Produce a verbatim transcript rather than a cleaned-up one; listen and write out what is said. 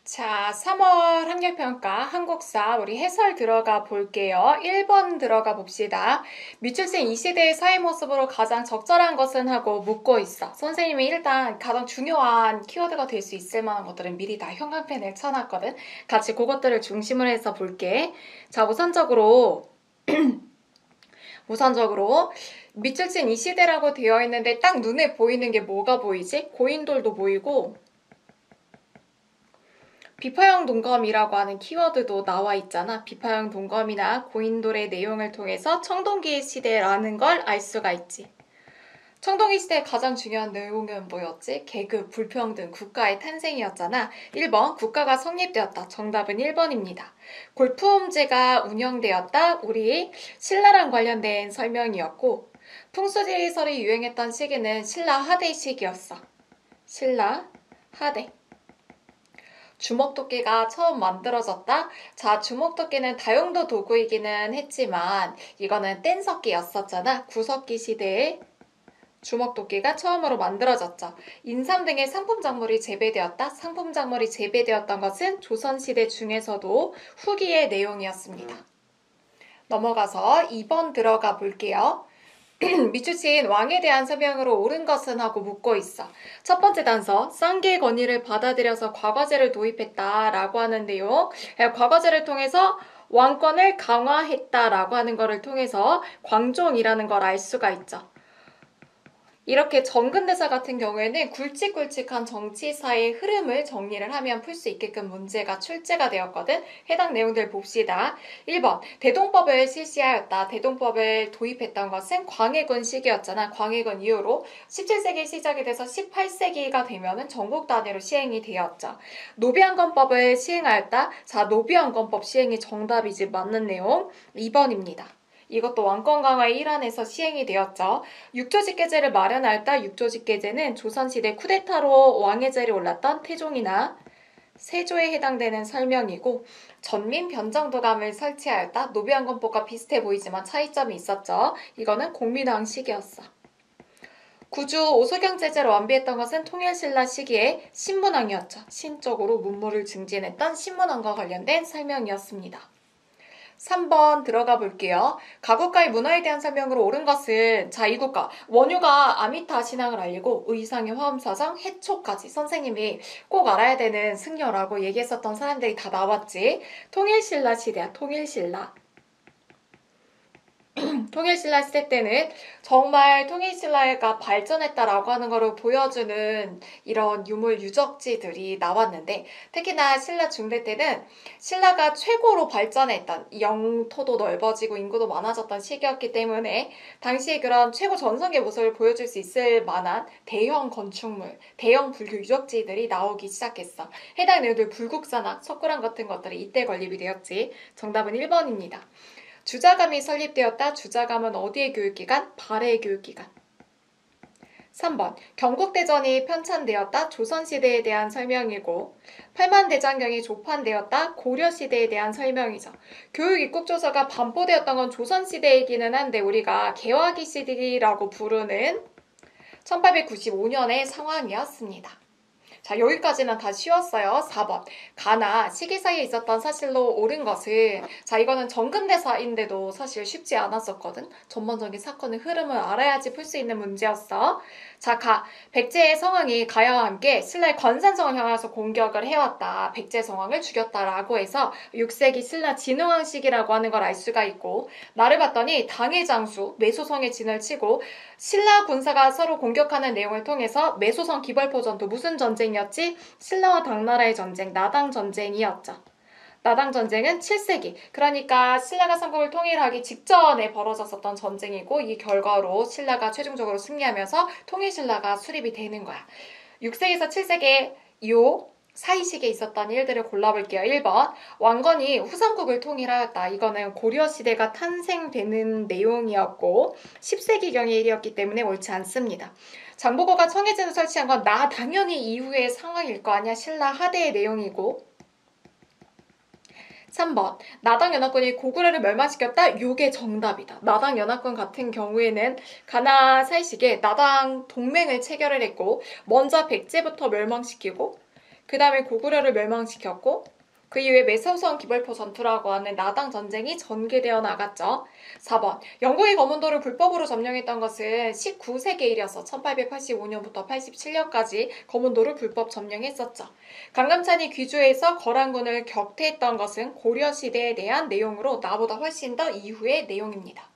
자, 삼월 학력평가 한국사 우리 해설 들어가 볼게요. 일 번 들어가 봅시다. 미출생 이 시대의 사회 모습으로 가장 적절한 것은 하고 묻고 있어. 선생님이 일단 가장 중요한 키워드가 될 수 있을 만한 것들은 미리 다 형광펜을 쳐놨거든. 같이 그것들을 중심으로 해서 볼게. 자, 우선적으로 우선적으로 미출생 이 시대라고 되어 있는데 딱 눈에 보이는 게 뭐가 보이지? 고인돌도 보이고 비파형 동검이라고 하는 키워드도 나와 있잖아. 비파형 동검이나 고인돌의 내용을 통해서 청동기 시대라는 걸 알 수가 있지. 청동기 시대의 가장 중요한 내용은 뭐였지? 계급, 불평등, 국가의 탄생이었잖아. 일 번, 국가가 성립되었다. 정답은 일 번입니다. 골프홈즈가 운영되었다. 우리 신라랑 관련된 설명이었고, 풍수지리설이 유행했던 시기는 신라 하대 시기였어. 신라 하대. 주먹도끼가 처음 만들어졌다? 자, 주먹도끼는 다용도 도구이기는 했지만 이거는 뗀석기였었잖아. 구석기 시대에 주먹도끼가 처음으로 만들어졌죠. 인삼 등의 상품작물이 재배되었다. 상품작물이 재배되었던 것은 조선시대 중에서도 후기의 내용이었습니다. 넘어가서 이 번 들어가 볼게요. 미추신 왕에 대한 설명으로 옳은 것은 하고 묻고 있어. 첫 번째 단서, 쌍계의 권위를 받아들여서 과거제를 도입했다라고 하는 내용. 과거제를 통해서 왕권을 강화했다라고 하는 것을 통해서 광종이라는 걸 알 수가 있죠. 이렇게 정근대사 같은 경우에는 굵직굵직한 정치사의 흐름을 정리를 하면 풀 수 있게끔 문제가 출제가 되었거든. 해당 내용들 봅시다. 일 번 대동법을 실시하였다. 대동법을 도입했던 것은 광해군 시기였잖아. 광해군 이후로 십칠 세기 시작이 돼서 십팔 세기가 되면은 전국 단위로 시행이 되었죠. 노비안건법을 시행하였다. 자, 노비안건법 시행이 정답이지 맞는 내용 이 번입니다. 이것도 왕권 강화의 일환에서 시행이 되었죠. 육조직계제를 마련하였다. 육조직계제는 조선시대 쿠데타로 왕의 자리에 올랐던 태종이나 세조에 해당되는 설명이고, 전민 변정도감을 설치하였다. 노비안건법과 비슷해 보이지만 차이점이 있었죠. 이거는 공민왕 시기였어. 구주 오소경제제를 완비했던 것은 통일신라 시기에 신문왕이었죠. 신적으로 문물을 증진했던 신문왕과 관련된 설명이었습니다. 삼 번 들어가 볼게요. 가국가의 문화에 대한 설명으로 옳은 것은 자, 이 국가 원유가 아미타 신앙을 알리고 의상의 화엄사상 해초까지 선생님이 꼭 알아야 되는 승려라고 얘기했었던 사람들이 다 나왔지. 통일신라 시대야. 통일신라. 통일신라 시대 때는 정말 통일신라가 발전했다라고 하는 것을 보여주는 이런 유물 유적지들이 나왔는데, 특히나 신라 중대 때는 신라가 최고로 발전했던, 영토도 넓어지고 인구도 많아졌던 시기였기 때문에 당시 그런 최고 전성기의 모습을 보여줄 수 있을 만한 대형 건축물, 대형 불교 유적지들이 나오기 시작했어. 해당 내용들 불국사나 석굴암 같은 것들이 이때 건립이 되었지. 정답은 일 번입니다. 주자감이 설립되었다. 주자감은 어디의 교육기관? 발해의 교육기관. 삼 번 경국대전이 편찬되었다. 조선시대에 대한 설명이고, 팔만대장경이 조판되었다. 고려시대에 대한 설명이죠. 교육입국조서가 반포되었던 건 조선시대이기는 한데 우리가 개화기 시대라고 부르는 천팔백구십오 년의 상황이었습니다. 자, 여기까지는 다 쉬웠어요. 사 번 가나 시기 사이에 있었던 사실로 옳은 것은, 자, 이거는 정근대사인데도 사실 쉽지 않았었거든. 전반적인 사건의 흐름을 알아야지 풀 수 있는 문제였어. 자, 가 백제의 성왕이 가야와 함께 신라의 건산성을 향해서 공격을 해왔다. 백제 성왕을 죽였다라고 해서 육 세기 신라 진흥왕 시기라고 하는 걸 알 수가 있고, 나를 봤더니 당의 장수 매소성의 진을 치고 신라 군사가 서로 공격하는 내용을 통해서 매소성 기벌포전도 무슨 전쟁이었지? 신라와 당나라의 전쟁, 나당 전쟁이었죠. 나당 전쟁은 칠 세기, 그러니까 신라가 삼국을 통일하기 직전에 벌어졌었던 전쟁이고, 이 결과로 신라가 최종적으로 승리하면서 통일신라가 수립이 되는 거야. 육 세기에서 칠 세기 요 사이 시기에 있었던 일들을 골라볼게요. 일 번 왕건이 후삼국을 통일하였다. 이거는 고려시대가 탄생되는 내용이었고 십 세기경의 일이었기 때문에 옳지 않습니다. 장보고가 청해진을 설치한 건 나 당연히 이후의 상황일 거 아니야. 신라 하대의 내용이고, 삼 번 나당연합군이 고구려를 멸망시켰다. 요게 정답이다. 나당연합군 같은 경우에는 가나 사이식에 나당 동맹을 체결을 했고, 먼저 백제부터 멸망시키고 그 다음에 고구려를 멸망시켰고 그 이후에 메소성 기벌포 전투라고 하는 나당 전쟁이 전개되어 나갔죠. 사 번. 영국이 거문도를 불법으로 점령했던 것은 십구 세기 일이어서 천팔백팔십오 년부터 팔십칠 년까지 거문도를 불법 점령했었죠. 강감찬이 귀주에서 거란군을 격퇴했던 것은 고려시대에 대한 내용으로 나보다 훨씬 더 이후의 내용입니다.